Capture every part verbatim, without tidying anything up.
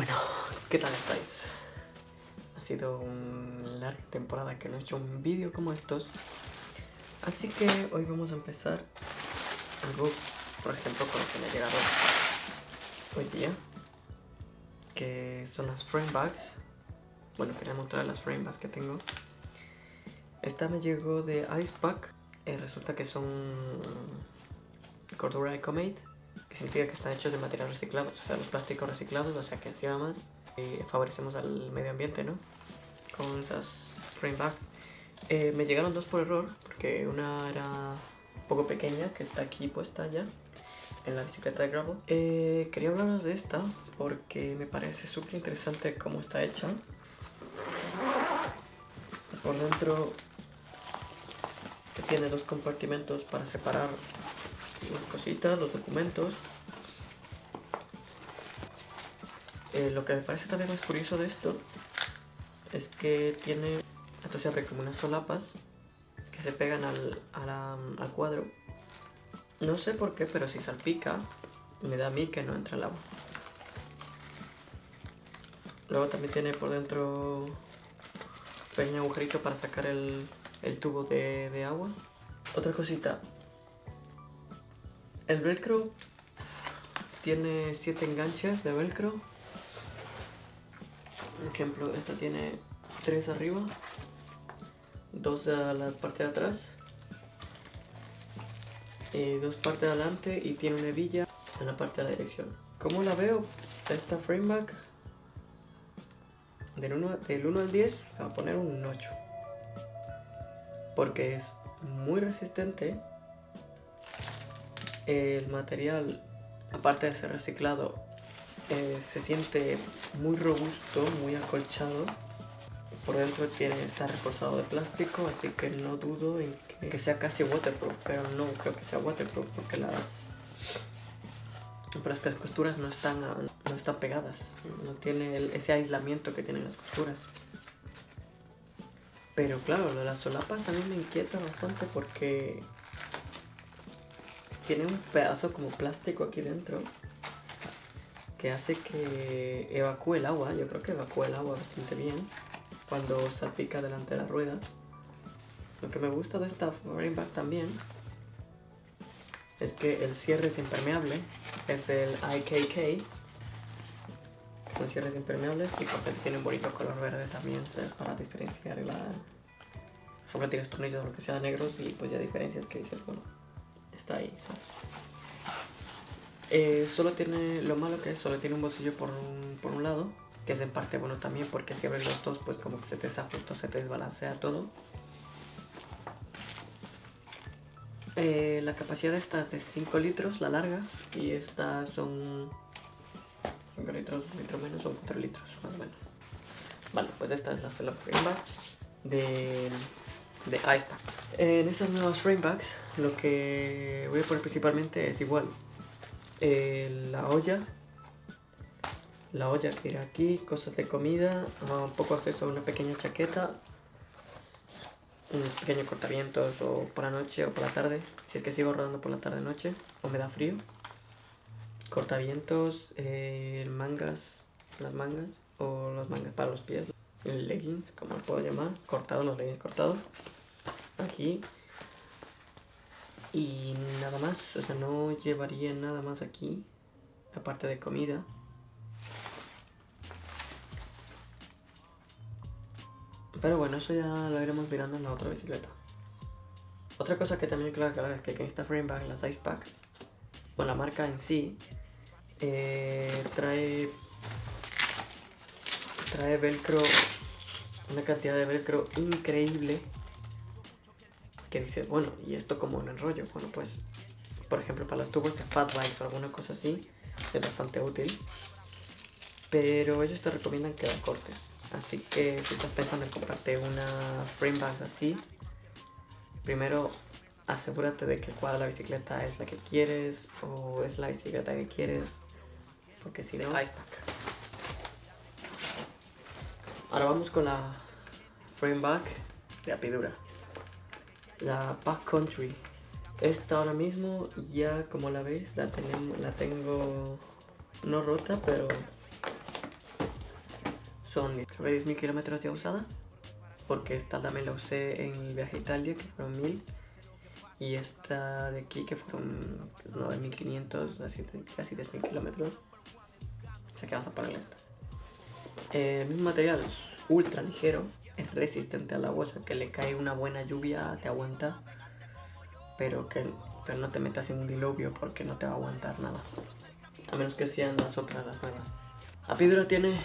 Bueno, ¿qué tal estáis? Ha sido una larga temporada que no he hecho un vídeo como estos, así que hoy vamos a empezar algo, por ejemplo, con lo que me ha llegado hoy día, que son las frame bags. Bueno, quería mostrar las frame bags que tengo. Esta me llegó de Icepack. Eh, resulta que son cordura Ecomate, que significa que están hechos de materiales reciclados, o sea, los plásticos reciclados, o sea que encima más eh, favorecemos al medio ambiente, ¿no? Con esas frame bags. Eh, me llegaron dos por error, porque una era un poco pequeña, que está aquí puesta ya, en la bicicleta de gravel. Eh, quería hablaros de esta, porque me parece súper interesante cómo está hecha. Por dentro tiene dos compartimentos para separar las cositas, los documentos. Eh, lo que me parece también más curioso de esto es que tiene, esto se abre como unas solapas que se pegan al, a la, al cuadro. No sé por qué, pero si salpica me da a mí que no entra el agua. Luego también tiene por dentro un pequeño agujerito para sacar el, el tubo de, de agua. Otra cosita, el velcro tiene siete enganches de velcro. Por ejemplo, esta tiene tres arriba, dos a la parte de atrás, y dos partes de adelante, y tiene una hebilla en la parte de la dirección. ¿Cómo la veo? Esta frame bag del uno, del uno al diez le voy a poner un ocho, porque es muy resistente. El material, aparte de ser reciclado, eh, se siente muy robusto, muy acolchado. Por dentro tiene, está reforzado de plástico, así que no dudo en que, que sea casi waterproof, pero no creo que sea waterproof porque las, pero las costuras no están, no están pegadas, no tiene el, ese aislamiento que tienen las costuras. Pero claro, lo de las solapas a mí me inquieta bastante porque tiene un pedazo como plástico aquí dentro que hace que evacúe el agua. Yo creo que evacúa el agua bastante bien cuando salpica delante de la rueda. Lo que me gusta de esta frame bag también es que el cierre es impermeable, es el I K K. Son cierres impermeables y por dentro tiene un bonito color verde también, ¿sabes? Para diferenciar la... Por ejemplo, tienes tornillos o lo que sea negros y pues ya diferencias que dices, bueno, está ahí, ¿sabes? Eh, solo tiene, lo malo que es, solo tiene un bolsillo por un, por un lado, que es en parte bueno también porque si abres los dos pues como que se te desajusta, se te desbalancea todo. Eh, la capacidad de esta es de cinco litros, la larga, y estas son cinco litros, un litro menos, son cuatro litros más o menos. Vale, pues esta es la frame bag de, de Icepack. En estas nuevas frame bags lo que voy a poner principalmente es igual eh, la olla, la olla que irá aquí, cosas de comida, un poco acceso a una pequeña chaqueta, un pequeño cortavientos o por la noche o por la tarde, si es que sigo rodando por la tarde noche o me da frío, cortavientos, eh, mangas, las mangas o los mangas para los pies, el leggings, como lo puedo llamar, cortados, los leggings cortados, aquí, y nada más. O sea, no llevaría nada más aquí, aparte de comida. Pero bueno, eso ya lo iremos mirando en la otra bicicleta. Otra cosa que también quiero aclarar es que en esta frame bag, las Icepack, bueno, la marca en sí, eh, trae, trae velcro, una cantidad de velcro increíble, que dices, bueno, ¿y esto cómo lo enrollo? Bueno, pues, por ejemplo, para los tubos de fat bikes o alguna cosa así, es bastante útil, pero ellos te recomiendan que la cortes. Así que si estás pensando en comprarte una frame bag así, primero asegúrate de que el cuadro de la bicicleta es la que quieres o es la bicicleta que quieres, porque si no, Icepack. Ahora vamos con la frame bag de apidura, la Backcountry. Esta ahora mismo ya, como la veis, la, tenemos, la tengo no rota, pero son sobre diez mil kilómetros ya usada, porque esta también la usé en el viaje a Italia, que fueron mil, y esta de aquí, que fueron nueve mil quinientos, así, casi diez mil kilómetros. O sea que vamos a ponerle esto. Eh, el mismo material es ultra ligero, es resistente al agua, o sea que le cae una buena lluvia, te aguanta, pero que pero no te metas en un diluvio porque no te va a aguantar nada, a menos que sean las otras, las nuevas. Apidura tiene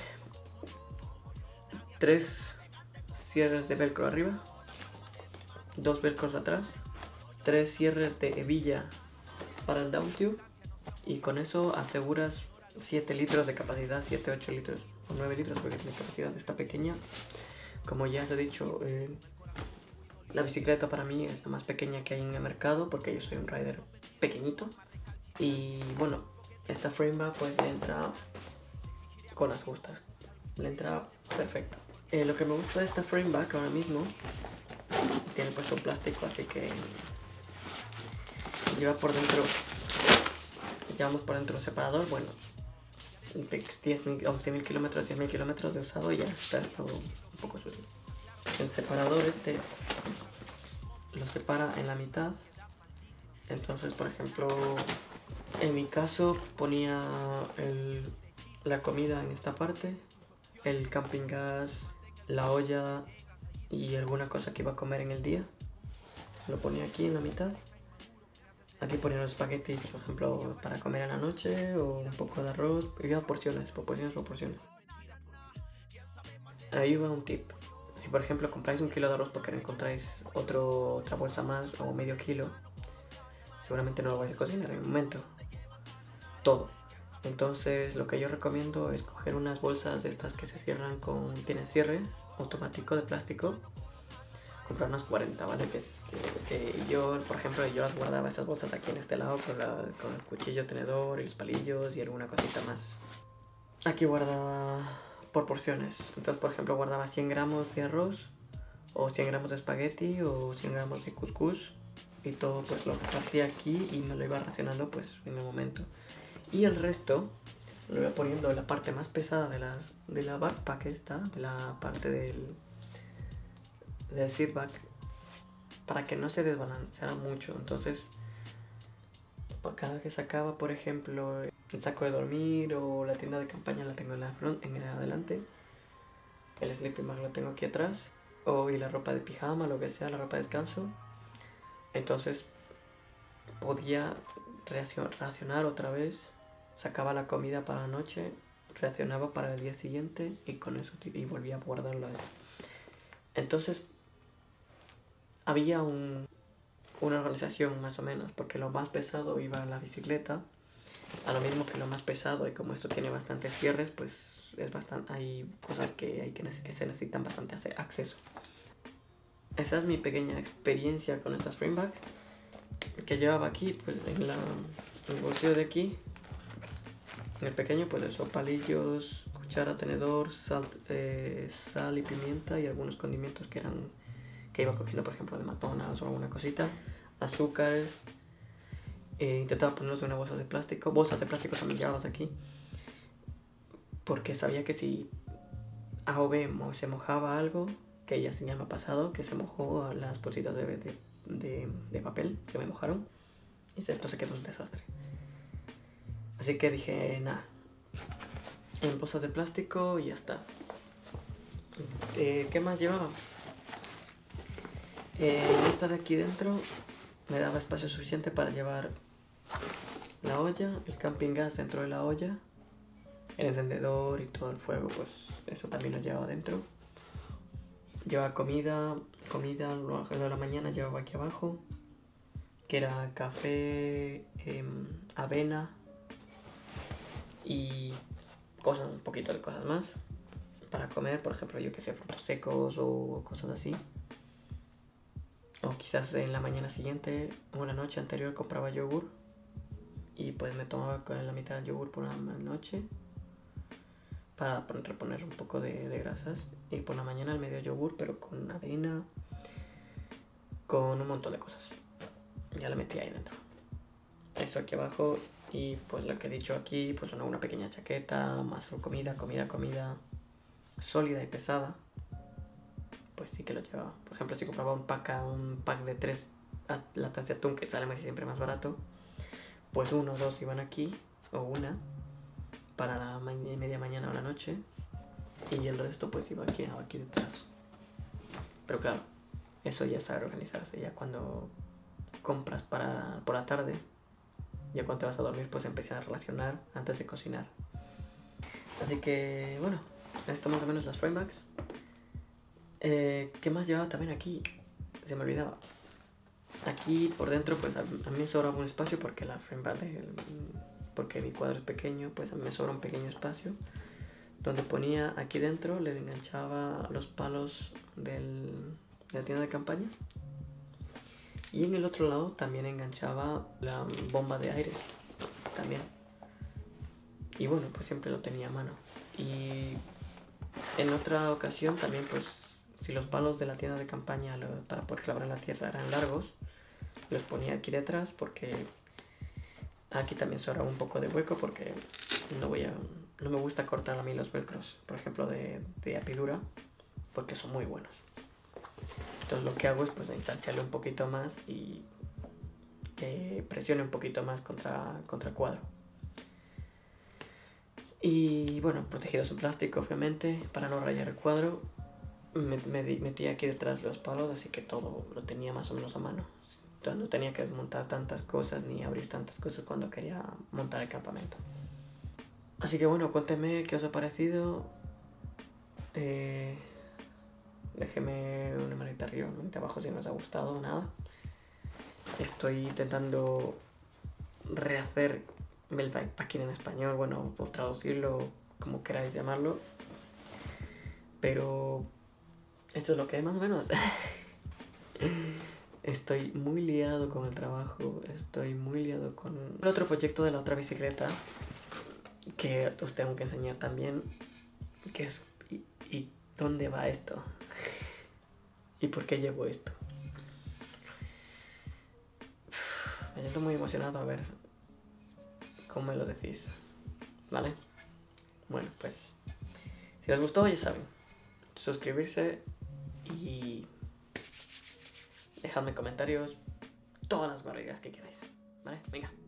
tres cierres de velcro arriba, dos velcros atrás, tres cierres de hebilla para el down tube, y con eso aseguras siete litros de capacidad, siete, ocho litros o nueve litros, porque mi capacidad está pequeña. Como ya os he dicho, eh, la bicicleta para mí es la más pequeña que hay en el mercado, porque yo soy un rider pequeñito. Y bueno, esta frame bar pues le entra con las justas, le entra perfecto. Eh, lo que me gusta de esta frame back ahora mismo, tiene puesto plástico, así que lleva por dentro, llevamos por dentro un separador. Bueno, diez mil, once mil kilómetros, diez mil kilómetros de usado y ya está todo un poco sucio. El separador este lo separa en la mitad. Entonces, por ejemplo, en mi caso ponía el, la comida en esta parte, el camping gas, la olla y alguna cosa que iba a comer en el día. Lo ponía aquí en la mitad. Aquí ponía los espaguetis, por ejemplo, para comer en la noche, o un poco de arroz. Iba porciones, porciones, porciones. Ahí va un tip. Si por ejemplo compráis un kilo de arroz porque no encontráis otro, otra bolsa más o medio kilo, seguramente no lo vais a cocinar en el momento todo. Entonces lo que yo recomiendo es coger unas bolsas de estas que se cierran con, tienen cierre automático de plástico. Comprar unas cuarenta, ¿vale? Que, es, que, que yo, por ejemplo, yo las guardaba esas bolsas aquí en este lado con, la, con el cuchillo, tenedor y los palillos y alguna cosita más. Aquí guardaba por porciones. Entonces, por ejemplo, guardaba cien gramos de arroz, o cien gramos de espagueti, o cien gramos de couscous, y todo pues lo partía aquí y me lo iba racionando pues en el momento. Y el resto lo iba poniendo en la parte más pesada de, las, de la backpack esta, de la parte del... del seatback, para que no se desbalanceara mucho. Entonces, cada que sacaba, por ejemplo, el saco de dormir o la tienda de campaña, la tengo en la front, en el adelante, el sleeping bag lo tengo aquí atrás, o y la ropa de pijama, lo que sea, la ropa de descanso. Entonces podía racionar otra vez, sacaba la comida para la noche, racionaba para el día siguiente y con eso y volvía a guardarlo. Entonces había un, una organización más o menos, porque lo más pesado iba a la bicicleta, a lo mismo que lo más pesado, y como esto tiene bastantes cierres, pues es bastante, hay cosas que, hay que, que se necesitan bastante acceso. Esa es mi pequeña experiencia con estas frame bag que llevaba aquí, pues en, la, en el bolsillo de aquí, en el pequeño, pues eso, palillos, cuchara, tenedor, sal, eh, sal y pimienta y algunos condimentos que eran que iba cogiendo, por ejemplo, de McDonald's o alguna cosita, azúcares. Eh, intentaba ponerlos en una bolsa de plástico. Bolsas de plástico también llevabas aquí, porque sabía que si A o B se mojaba algo, que ya se me ha pasado, que se mojó las bolsitas de, de, de, de papel, se me mojaron, y esto se quedó un desastre. Así que dije, nada, en bolsas de plástico y ya está. Eh, ¿Qué más llevaba? Eh, esta de aquí dentro me daba espacio suficiente para llevar la olla, el camping gas dentro de la olla, el encendedor y todo el fuego, pues eso también lo llevaba dentro. Llevaba comida, comida, lo de la mañana llevaba aquí abajo, que era café, eh, avena y cosas, un poquito de cosas más para comer, por ejemplo, yo que sé, frutos secos o cosas así. O quizás en la mañana siguiente o la noche anterior compraba yogur y pues me tomaba con la mitad del yogur por la noche para reponer un poco de, de grasas, y por la mañana el medio yogur pero con avena, con un montón de cosas. Ya la metí ahí dentro. Esto aquí abajo, y pues lo que he dicho aquí, pues una, una pequeña chaqueta, más comida, comida, comida, sólida y pesada, pues sí que lo llevaba. Por ejemplo, si compraba un pack, un pack de tres latas de atún, que sale siempre más barato, pues uno o dos iban aquí, o una, para la ma media mañana o la noche, y el resto pues iba aquí, aquí detrás. Pero claro, eso ya sabe organizarse. Ya cuando compras para por la tarde, ya cuando te vas a dormir, pues empiezan a relacionar antes de cocinar. Así que bueno, esto más o menos las frame bags. Eh, ¿Qué más llevaba también aquí? Se me olvidaba. Aquí por dentro pues a, a mí me sobra un espacio porque la frame bag, el, porque mi cuadro es pequeño, pues a mí me sobra un pequeño espacio donde ponía aquí dentro, le enganchaba los palos del, de la tienda de campaña, y en el otro lado también enganchaba la bomba de aire también. Y bueno, pues siempre lo tenía a mano. Y en otra ocasión también, pues si los palos de la tienda de campaña lo, para poder clavar en la tierra eran largos, los ponía aquí detrás porque aquí también sobra un poco de hueco porque no voy a, no me gusta cortar a mí los velcros, por ejemplo de, de apidura, porque son muy buenos. Entonces lo que hago es pues ensancharle un poquito más y que presione un poquito más contra, contra el cuadro. Y bueno, protegidos en plástico obviamente para no rayar el cuadro. Me, me metí aquí detrás los palos, así que todo lo tenía más o menos a mano. Entonces no tenía que desmontar tantas cosas ni abrir tantas cosas cuando quería montar el campamento. Así que bueno, cuéntenme qué os ha parecido. Eh, déjenme una manita arriba, una manita abajo si no os ha gustado o nada. Estoy intentando rehacer el backpacking en español, bueno, por traducirlo como queráis llamarlo. Pero esto es lo que es más o menos. Estoy muy liado con el trabajo, estoy muy liado con el otro proyecto de la otra bicicleta que os tengo que enseñar también, que es y, y dónde va esto y por qué llevo esto. Me siento muy emocionado a ver cómo me lo decís, ¿vale? Bueno, pues si os gustó ya saben, suscribirse y dejadme comentarios todas las barrigas que queráis, ¿vale? Venga.